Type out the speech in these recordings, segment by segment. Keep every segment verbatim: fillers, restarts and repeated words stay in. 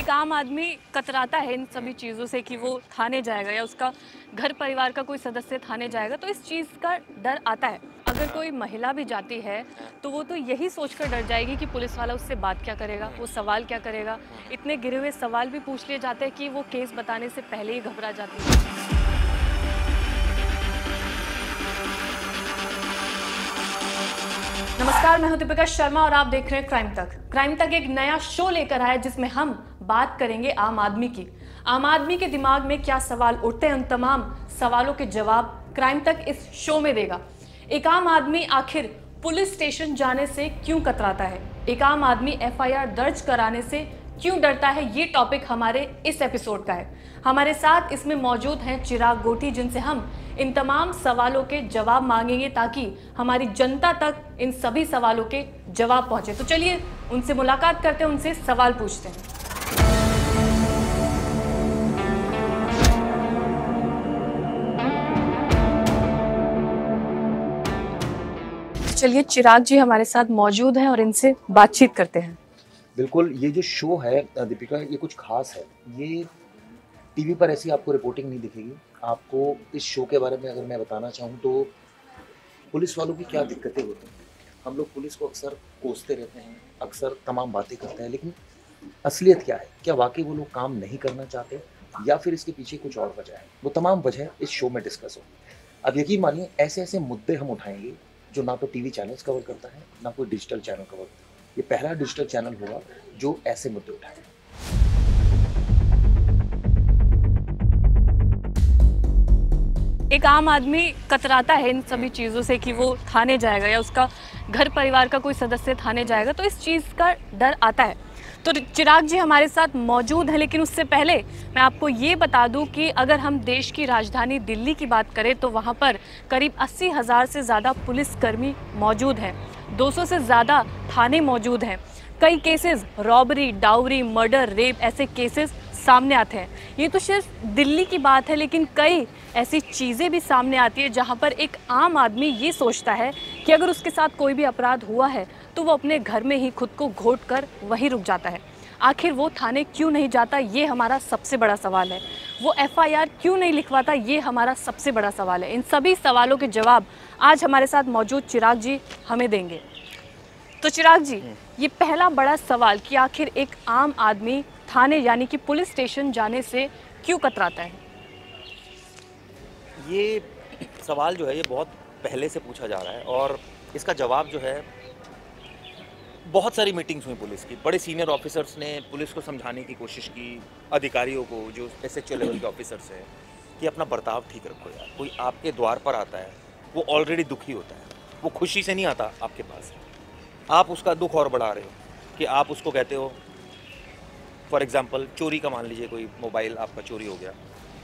एक आम आदमी कतराता है इन सभी चीज़ों से कि वो थाने जाएगा या उसका घर परिवार का कोई सदस्य थाने जाएगा, तो इस चीज़ का डर आता है। अगर कोई महिला भी जाती है तो वो तो यही सोचकर डर जाएगी कि पुलिस वाला उससे बात क्या करेगा, वो सवाल क्या करेगा। इतने गिरे हुए सवाल भी पूछ लिए जाते हैं कि वो केस बताने से पहले ही घबरा जाती है। नमस्कार, मैं हूं दीपिका शर्मा और आप देख रहे हैं क्राइम तक। क्राइम तक एक नया शो लेकर आया जिसमें हम बात करेंगे आम आदमी की। आम आदमी के दिमाग में क्या सवाल उठते हैं, उन तमाम सवालों के जवाब क्राइम तक इस शो में देगा। एक आम आदमी आखिर पुलिस स्टेशन जाने से क्यों कतराता है, एक आम आदमी एफ आई आर दर्ज कराने से क्यों डरता है, ये टॉपिक हमारे इस एपिसोड का है। हमारे साथ इसमें मौजूद हैं चिराग गोटी, जिनसे हम इन तमाम सवालों के जवाब मांगेंगे ताकि हमारी जनता तक इन सभी सवालों के जवाब पहुंचे। तो चलिए उनसे मुलाकात करते हैं, उनसे सवाल पूछते हैं। चलिए चिराग जी हमारे साथ मौजूद हैं और इनसे बातचीत करते हैं। बिल्कुल, ये जो शो है दीपिका, ये कुछ खास है। ये टीवी पर ऐसी आपको रिपोर्टिंग नहीं दिखेगी। आपको इस शो के बारे में अगर मैं बताना चाहूँ तो पुलिस वालों की क्या दिक्कतें होती हैं। हम लोग पुलिस को अक्सर कोसते रहते हैं, अक्सर तमाम बातें करते हैं, लेकिन असलियत क्या है? क्या वाकई वो लोग काम नहीं करना चाहते या फिर इसके पीछे कुछ और वजह है? वो तमाम वजह इस शो में डिस्कस होगी। अब यकीन मानिए, ऐसे ऐसे मुद्दे हम उठाएंगे जो ना तो टीवी चैनल्स कवर करता है, ना कोई डिजिटल चैनल कवर करता है। ये पहला डिजिटल चैनल होगा जो ऐसे मुद्दे उठाएगा। एक आम आदमी कतराता है इन सभी चीज़ों से कि वो थाने जाएगा या उसका घर परिवार का कोई सदस्य थाने जाएगा, तो इस चीज़ का डर आता है। तो चिराग जी हमारे साथ मौजूद हैं, लेकिन उससे पहले मैं आपको ये बता दूं कि अगर हम देश की राजधानी दिल्ली की बात करें तो वहाँ पर करीब अस्सी हज़ार से ज़्यादा पुलिसकर्मी मौजूद हैं, दो सौ से ज़्यादा थाने मौजूद हैं। कई cases robbery, dowry, murder, rape ऐसे केसेस सामने आते हैं। ये तो सिर्फ दिल्ली की बात है, लेकिन कई ऐसी चीज़ें भी सामने आती है जहाँ पर एक आम आदमी ये सोचता है कि अगर उसके साथ कोई भी अपराध हुआ है तो वो अपने घर में ही खुद को घोट कर वहीं रुक जाता है। आखिर वो थाने क्यों नहीं जाता, ये हमारा सबसे बड़ा सवाल है। वो एफ आई आर क्यों नहीं लिखवाता, ये हमारा सबसे बड़ा सवाल है। इन सभी सवालों के जवाब आज हमारे साथ मौजूद चिराग जी हमें देंगे। तो चिराग जी, ये पहला बड़ा सवाल कि आखिर एक आम आदमी थाने यानी कि पुलिस स्टेशन जाने से क्यों कतराता है? ये सवाल जो है ये बहुत पहले से पूछा जा रहा है और इसका जवाब जो है, बहुत सारी मीटिंग्स हुई पुलिस की, बड़े सीनियर ऑफिसर्स ने पुलिस को समझाने की कोशिश की, अधिकारियों को जो एस एच ओ लेवल के ऑफिसर्स हैं, कि अपना बर्ताव ठीक रखो यार। कोई आपके द्वार पर आता है, वो ऑलरेडी दुखी होता है, वो खुशी से नहीं आता आपके पास। आप उसका दुख और बढ़ा रहे हो कि आप उसको कहते हो, फॉर एग्जाम्पल चोरी का मान लीजिए, कोई मोबाइल आपका चोरी हो गया,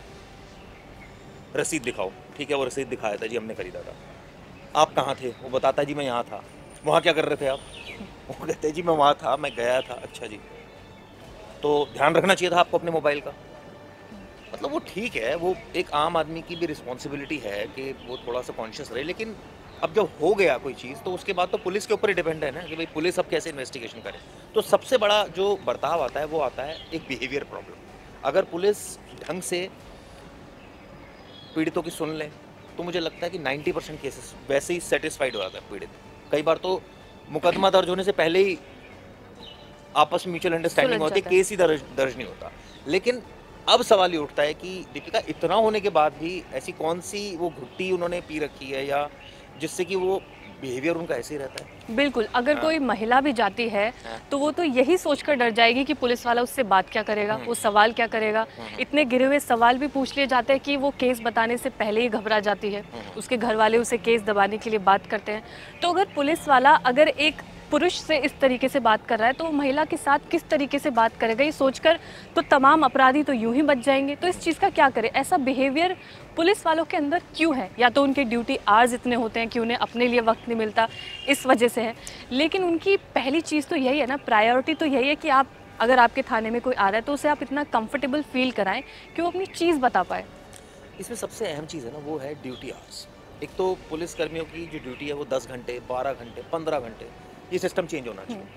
रसीद दिखाओ। ठीक है, वो रसीद दिखाया था जी, हमने खरीदा था। आप कहाँ थे? वो बताता जी मैं यहाँ था। वहाँ क्या कर रहे थे आप? वो कहते जी मैं वहाँ था, मैं गया था। अच्छा जी, तो ध्यान रखना चाहिए था आपको अपने मोबाइल का। मतलब वो ठीक है, वो एक आम आदमी की भी रिस्पॉन्सिबिलिटी है कि वो थोड़ा सा कॉन्शियस रहे, लेकिन अब जब हो गया कोई चीज़ तो उसके बाद तो पुलिस के ऊपर ही डिपेंड है ना कि भाई पुलिस अब कैसे इन्वेस्टिगेशन करे। तो सबसे बड़ा जो बर्ताव आता है वो आता है एक बिहेवियर प्रॉब्लम। अगर पुलिस ढंग से पीड़ितों की सुन ले तो मुझे लगता है कि नब्बे परसेंट केसेस वैसे ही सेटिस्फाइड हो जाता है पीड़ित। कई बार तो मुकदमा दर्ज होने से पहले ही आपस में म्यूचुअल अंडरस्टैंडिंग होती है, केस ही दर्ज दर्ज नहीं होता। लेकिन अब सवाल ये उठता है कि दीपिका, इतना होने के बाद भी ऐसी कौन सी वो घुट्टी उन्होंने पी रखी है या जिससे कि वो बिहेवियर उनका ऐसे ही रहता है। बिल्कुल, अगर हाँ। कोई महिला भी जाती है हाँ। तो वो तो यही सोचकर डर जाएगी कि पुलिस वाला उससे बात क्या करेगा, वो सवाल क्या करेगा। इतने गिरे हुए सवाल भी पूछ लिए जाते हैं कि वो केस बताने से पहले ही घबरा जाती है। उसके घर वाले उसे केस दबाने के लिए बात करते हैं। तो अगर पुलिस वाला अगर एक पुरुष से इस तरीके से बात कर रहा है तो वो महिला के साथ किस तरीके से बात करेगा, ये सोचकर तो तमाम अपराधी तो यूं ही बच जाएंगे। तो इस चीज़ का क्या करें? ऐसा बिहेवियर पुलिस वालों के अंदर क्यों है? या तो उनके ड्यूटी आवर्स इतने होते हैं कि उन्हें अपने लिए वक्त नहीं मिलता, इस वजह से है। लेकिन उनकी पहली चीज़ तो यही है ना, प्रायोरिटी तो यही है कि आप अगर आपके थाने में कोई आ रहा है तो उसे आप इतना कंफर्टेबल फील कराएं कि वो अपनी चीज़ बता पाए। इसमें सबसे अहम चीज़ है ना, वो है ड्यूटी आवर्स। एक तो पुलिस कर्मियों की जो ड्यूटी है वो दस घंटे, बारह घंटे, पंद्रह घंटे, ये सिस्टम चेंज होना चाहिए।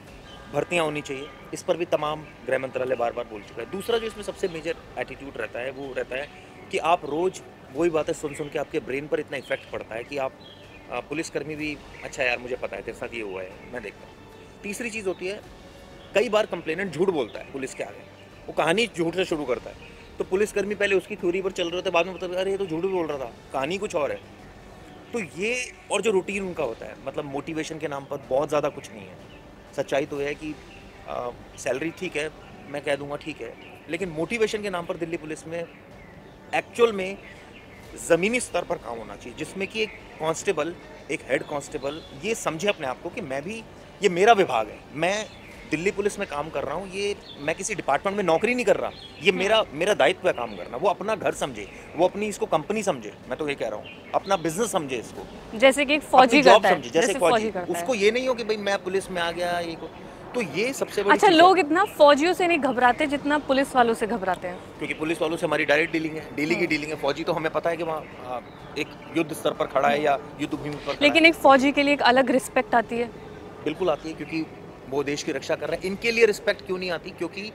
भर्तियाँ होनी चाहिए, इस पर भी तमाम गृह मंत्रालय बार बार बोल चुका है। दूसरा जो इसमें सबसे मेजर एटीट्यूड रहता है वो रहता है कि आप रोज़ वही बातें सुन सुन के आपके ब्रेन पर इतना इफेक्ट पड़ता है कि आप आ, पुलिसकर्मी भी अच्छा यार मुझे पता है तेरे साथ ये हुआ है, मैं देखता हूँ। तीसरी चीज़ होती है, कई बार कंप्लेनेंट झूठ बोलता है पुलिस के आगे, वो कहानी झूठ से शुरू करता है, तो पुलिसकर्मी पहले उसकी थ्योरी पर चल रहे होते, बाद में मतलब अरे ये तो झूठ बोल रहा था, कहानी कुछ और है। तो ये और जो रूटीन उनका होता है, मतलब मोटिवेशन के नाम पर बहुत ज़्यादा कुछ नहीं है। सच्चाई तो है कि आ, सैलरी ठीक है, मैं कह दूंगा ठीक है, लेकिन मोटिवेशन के नाम पर दिल्ली पुलिस में एक्चुअल में ज़मीनी स्तर पर काम होना चाहिए, जिसमें कि एक कांस्टेबल, एक हेड कांस्टेबल ये समझे अपने आप को कि मैं भी, ये मेरा विभाग है, मैं दिल्ली पुलिस में काम कर रहा हूँ, ये मैं किसी डिपार्टमेंट में नौकरी नहीं कर रहा, ये मेरा मेरा दायित्व है काम करना। वो अपना घर समझे, वो अपनी इसको कंपनी समझे, मैं तो ये कह रहा हूँ, अपना बिजनेस समझे इसको, जैसे कि एक फौजी जॉब करता है, समझे, जैसे जैसे फौजी, फौजी करता है। उसको ये नहीं हो कि भाई मैं पुलिस में आ गया ये को, तो ये सबसे बड़ी अच्छा, चीज़ है। लोग इतना फौजियों से नहीं घबराते जितना पुलिस वालों से घबराते हैं। क्योंकि पुलिस वालों से हमारी डायरेक्ट डीलिंग है, डेली की डीलिंग है। फौजी तो हमें पता है कि वहाँ आ, एक युद्ध स्तर पर खड़ा है या युद्ध भूमि पर खड़ा लेकिन है। एक फौजी के लिए एक अलग रिस्पेक्ट आती है। बिल्कुल आती है, क्योंकि वो देश की रक्षा कर रहे हैं। इनके लिए रिस्पेक्ट क्यों नहीं आती? क्योंकि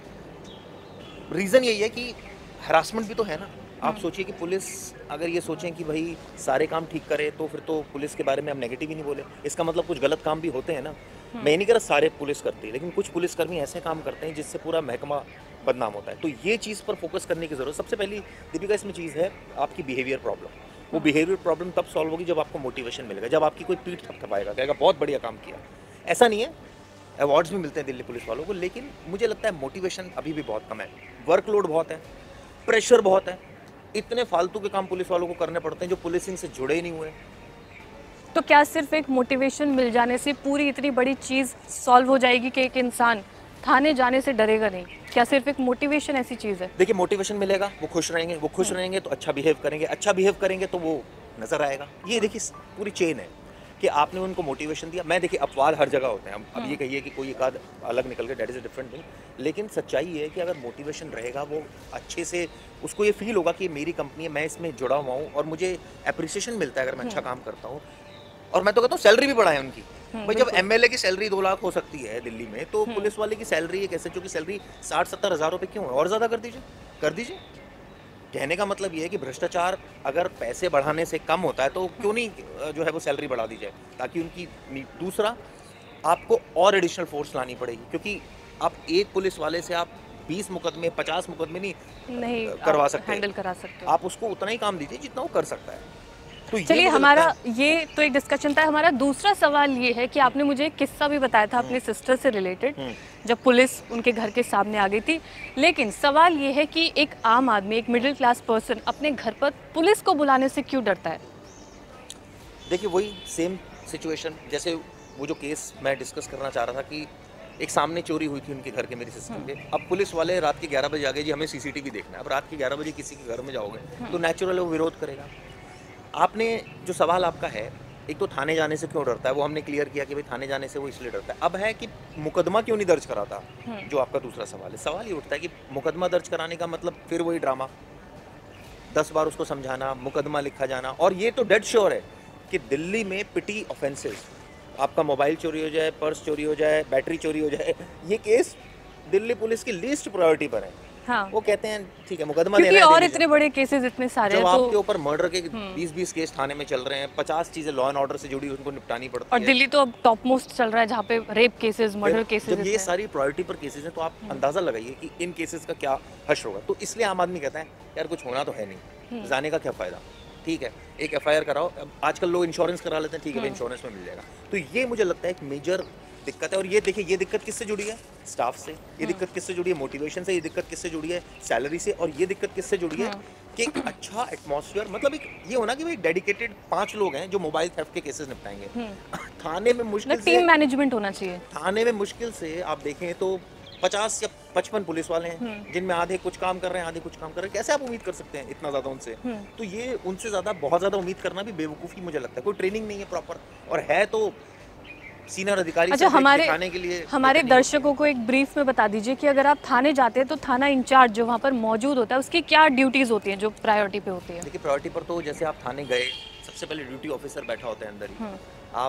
रीज़न यही है कि हरासमेंट भी तो है ना। आप सोचिए कि पुलिस अगर ये सोचें कि भाई सारे काम ठीक करे, तो फिर तो पुलिस के बारे में हम नेगेटिव ही नहीं बोले, इसका मतलब कुछ गलत काम भी होते हैं ना। मैं नहीं कह रहा सारे पुलिस करते हैं, लेकिन कुछ पुलिसकर्मी ऐसे काम करते हैं जिससे पूरा महकमा बदनाम होता है। तो ये चीज़ पर फोकस करने की ज़रूरत। सबसे पहली दीपिका इसमें चीज़ है आपकी बिहेवियर प्रॉब्लम। वो बिहेवियर प्रॉब्लम तब सॉल्व होगी जब आपको मोटिवेशन मिलेगा, जब आपकी कोई पीठ थपथपाएगा, कहेगा बहुत बढ़िया काम किया। ऐसा नहीं है, अवार्ड्स भी मिलते हैं दिल्ली पुलिस वालों को, लेकिन मुझे लगता है मोटिवेशन अभी भी बहुत कम है। वर्कलोड बहुत है, प्रेशर बहुत है, इतने फालतू के काम पुलिस वालों को करने पड़ते हैं जो पुलिसिंग से जुड़े ही नहीं हुए। तो क्या सिर्फ एक मोटिवेशन मिल जाने से पूरी इतनी बड़ी चीज़ सॉल्व हो जाएगी कि एक इंसान थाने जाने से डरेगा नहीं? क्या सिर्फ एक मोटिवेशन ऐसी चीज़ है? देखिए, मोटिवेशन मिलेगा, वो खुश रहेंगे, वो खुश रहेंगे तो अच्छा बिहेव करेंगे, अच्छा बिहेव करेंगे तो वो नज़र आएगा। ये देखिए पूरी चेन है कि आपने उनको मोटिवेशन दिया। मैं देखिए अपवाद हर जगह होते हैं, अब अब ये कहिए कि कोई एक आध अलग निकल गया, that is a different thing, लेकिन सच्चाई ये है कि अगर मोटिवेशन रहेगा, वो अच्छे से उसको ये फील होगा कि मेरी कंपनी है, मैं इसमें जुड़ा हुआ हूँ और मुझे अप्रिसिएशन मिलता है अगर मैं अच्छा काम करता हूँ। और मैं तो कहता हूँ सैलरी भी बढ़ाए उनकी। भाई जब एमएलए की सैलरी दो लाख हो सकती है दिल्ली में, तो पुलिस वाले की सैलरी, एक एसएचओ की सैलरी साठ सत्तर हज़ार रुपये क्यों है? और ज़्यादा कर दीजिए, कर दीजिए। कहने का मतलब ये है कि भ्रष्टाचार अगर पैसे बढ़ाने से कम होता है तो क्यों नहीं जो है वो सैलरी बढ़ा दी जाए, ताकि उनकी। दूसरा, आपको और एडिशनल फोर्स लानी पड़ेगी, क्योंकि आप एक पुलिस वाले से आप बीस मुकदमे पचास मुकदमे नहीं, नहीं करवा आप सकते, हैंडल करा सकते हो। आप उसको उतना ही काम दीजिए जितना वो कर सकता है। तो ये चलिए, मुझे हमारा लगता है- ये तो एक डिस्कशन था। हमारा दूसरा सवाल ये है कि आपने मुझे एक किस्सा भी बताया था अपने सिस्टर से रिलेटेड, जब पुलिस उनके घर के सामने आ गई थी। लेकिन सवाल ये है कि एक आम आदमी, एक मिडिल क्लास पर्सन अपने घर पर पुलिस को बुलाने से क्यों डरता है? देखिए, वही सेम सिचुएशन जैसे वो जो केस मैं डिस्कस करना चाह रहा था कि एक सामने चोरी हुई थी उनके घर के, मेरी सिस्टर के। अब पुलिस वाले रात के ग्यारह बजे आ गए, जी हमें सीसीटीवी देखना है। अब रात के ग्यारह बजे किसी के घर में जाओगे तो नेचुरल वो विरोध करेगा। आपने जो सवाल आपका है, एक तो थाने जाने से क्यों डरता है, वो हमने क्लियर किया कि भाई थाने जाने से वो इसलिए डरता है। अब है कि मुकदमा क्यों नहीं दर्ज कराता, जो आपका दूसरा सवाल है। सवाल ये उठता है कि मुकदमा दर्ज कराने का मतलब फिर वही ड्रामा, दस बार उसको समझाना, मुकदमा लिखा जाना। और ये तो डेड श्योर है कि दिल्ली में पिटी ऑफेंसेस, आपका मोबाइल चोरी हो जाए, पर्स चोरी हो जाए, बैटरी चोरी हो जाए, ये केस दिल्ली पुलिस की लीस्ट प्रायोरिटी पर है। हाँ, वो कहते हैं ठीक है मुकदमा क्योंकि देना है, और दे इतने दीजिए। बड़े केसेस इतने सारे जब हैं आपके तो। ऊपर मर्डर के बीस बीस केस थाने में चल रहे हैं, पचास चीजें लॉ एंड ऑर्डर से जुड़ी उनको निपटानी पड़ती और है। दिल्ली तो अब टॉप मोस्ट चल रहा है, जहाँ पे रेप केसेस, मर्डर केसेस। जब ये सारी प्रायोरिटी पर केसेस हैं तो आप अंदाजा लगाइए कि इन केसेस का क्या हश्र होगा। तो इसलिए आम आदमी कहता है यार कुछ होना तो है नहीं, जाने का क्या फायदा, ठीक है एक एफआईआर कराओ। अब आजकल लोग इंश्योरेंस करा लेते हैं, ठीक है इंश्योरेंस में मिल जाएगा। तो ये मुझे लगता है एक मेजर दिक्कत है। और ये देखिए, ये दिक्कत किससे जुड़ी है? स्टाफ से। ये दिक्कत किससे जुड़ी है? मोटिवेशन से। ये दिक्कत किससे जुड़ी है? सैलरी से। और ये दिक्कत किससे जुड़ी है कि एक अच्छा एटमॉस्फेयर, मतलब एक ये होना कि भाई डेडिकेटेड पांच लोग हैं जो मोबाइल थेफ्ट के केसेस निपटाएंगे। थाने में मुश्किल से टीम मैनेजमेंट होना चाहिए। थाने में मुश्किल से आप देखें तो पचास या पचपन पुलिस वाले हैं, जिनमें आधे कुछ काम कर रहे हैं, आधे कुछ काम कर रहे हैं। कैसे आप उम्मीद कर सकते हैं इतना ज़्यादा उनसे? तो ये उनसे ज़्यादा, बहुत ज़्यादा उम्मीद करना भी बेवकूफ़ी मुझे लगता है। कोई ट्रेनिंग नहीं है प्रॉपर, और है तो सीनियर अधिकारी अच्छा, से हमारे दिखाने के लिए। हमारे दर्शकों को एक ब्रीफ में बता दीजिए कि अगर आप थाने जाते हैं तो थाना इंचार्ज जो वहाँ पर मौजूद होता है, उसकी क्या ड्यूटीज़ होती हैं जो प्रायोरिटी पे होती है? देखिए, प्रायोरिटी पर तो जैसे आप थाने गए, सबसे पहले ड्यूटी ऑफिसर बैठा होता है अंदर ही। आप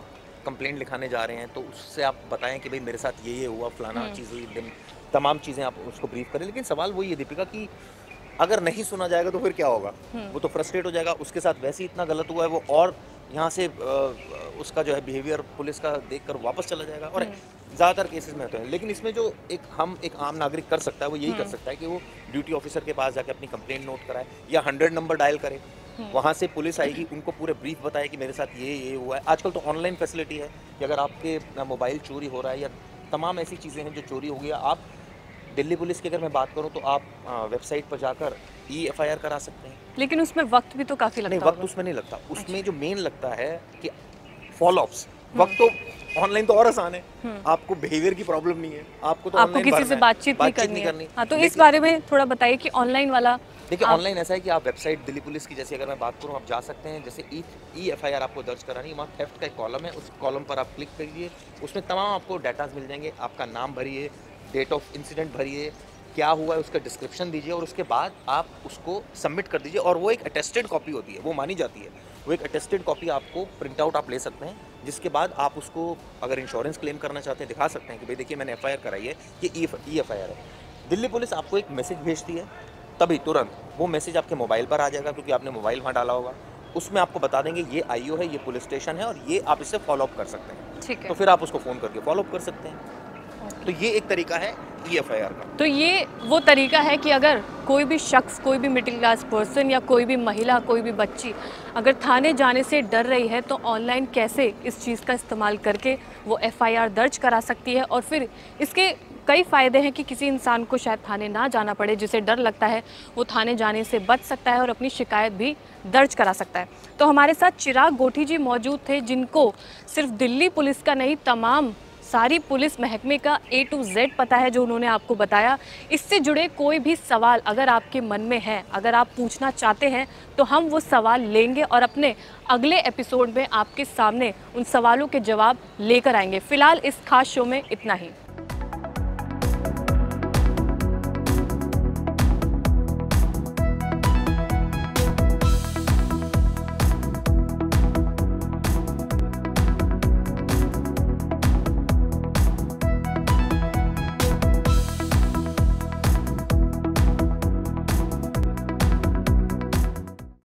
कंप्लेंट लिखाने जा रहे हैं तो उससे आप बताएं कि भाई मेरे साथ ये ये हुआ, फलाना हम्म। चीज़ हुई, दिन तमाम चीज़ें आप उसको ब्रीफ करें। लेकिन सवाल वही है दीपिका कि अगर नहीं सुना जाएगा तो फिर क्या होगा? हम्म। वो तो फ्रस्ट्रेट हो जाएगा, उसके साथ वैसे ही इतना गलत हुआ है वो, और यहाँ से अ, उसका जो है बिहेवियर पुलिस का देखकर वापस चला जाएगा। और हम्म। ज़्यादातर केसेस में होते हैं। लेकिन इसमें जो एक हम एक आम नागरिक कर सकता है वो यही कर हम्म। सकता है कि वो ड्यूटी ऑफिसर के पास जाके अपनी कंप्लेंट नोट कराए या हंड्रेड नंबर डायल करे। हम्म। वहाँ से पुलिस आएगी, उनको पूरे ब्रीफ बताए कि मेरे साथ ये ये हुआ है। आजकल तो ऑनलाइन फैसिलिटी है कि अगर आपके अ, मोबाइल चोरी हो रहा है या तमाम ऐसी चीज़ें हैं जो चोरी हो गई है, आप दिल्ली पुलिस की अगर मैं बात करूँ तो आप अ, वेबसाइट पर जाकर ई एफ आई आर करा सकते हैं। लेकिन उसमें वक्त भी तो काफ़ी नहीं, लगता वक्त होगा। उसमें नहीं लगता। उसमें जो मेन लगता है कि फॉलोअप्स, वक्त तो ऑनलाइन तो और आसान है। हम्म। आपको बिहेवियर की प्रॉब्लम नहीं है, आपको तो आपको ऑनलाइन किसी भरना से है, बातचीत नहीं करनी है। हाँ, तो इस लेकिन- बारे में थोड़ा बताइए कि ऑनलाइन वाला देखिए आप- ऑनलाइन ऐसा है कि आप वेबसाइट दिल्ली पुलिस की जैसे अगर मैं बात करूँ आप जा सकते हैं। जैसे ई ई एफ आई आर आपको दर्ज करानी है, वहाँ थेफ्ट का एक कॉलम है, उस कॉलम पर आप क्लिक करिए, उसमें तमाम आपको डाटाज मिल जाएंगे। आपका नाम भरिए, डेट ऑफ इंसिडेंट भरिए, क्या हुआ है उसका डिस्क्रिप्शन दीजिए और उसके बाद आप उसको सबमिट कर दीजिए। और वो एक अटेस्टेड कॉपी होती है, वो मानी जाती है। वो एक अटेस्टेड कॉपी आपको प्रिंट आउट आप ले सकते हैं, जिसके बाद आप उसको अगर इंश्योरेंस क्लेम करना चाहते हैं दिखा सकते हैं कि भाई देखिए मैंने एफ आई आर कराई है, ये ई एफ आई आर है। दिल्ली पुलिस आपको एक मैसेज भेजती है, तभी तुरंत वो मैसेज आपके मोबाइल पर आ जाएगा क्योंकि आपने मोबाइल वहाँ डाला होगा। उसमें आपको बता देंगे ये आई ओ है, ये पुलिस स्टेशन है और ये आप इससे फॉलोअप कर सकते हैं। ठीक है। तो फिर आप उसको फ़ोन करके फॉलोअप कर सकते हैं। तो ये एक तरीका है ई एफ आई आर का। तो ये वो तरीका है कि अगर कोई भी शख्स, कोई भी मिडिल क्लास पर्सन या कोई भी महिला, कोई भी बच्ची अगर थाने जाने से डर रही है तो ऑनलाइन कैसे इस चीज़ का इस्तेमाल करके वो एफ आई आर दर्ज करा सकती है। और फिर इसके कई फ़ायदे हैं कि किसी इंसान को शायद थाने ना जाना पड़े, जिसे डर लगता है वो थाने जाने से बच सकता है और अपनी शिकायत भी दर्ज करा सकता है। तो हमारे साथ चिराग गोठी जी मौजूद थे, जिनको सिर्फ दिल्ली पुलिस का नहीं तमाम सारी पुलिस महकमे का ए टू जेड पता है, जो उन्होंने आपको बताया। इससे जुड़े कोई भी सवाल अगर आपके मन में है, अगर आप पूछना चाहते हैं, तो हम वो सवाल लेंगे और अपने अगले एपिसोड में आपके सामने उन सवालों के जवाब लेकर आएंगे। फिलहाल इस खास शो में इतना ही।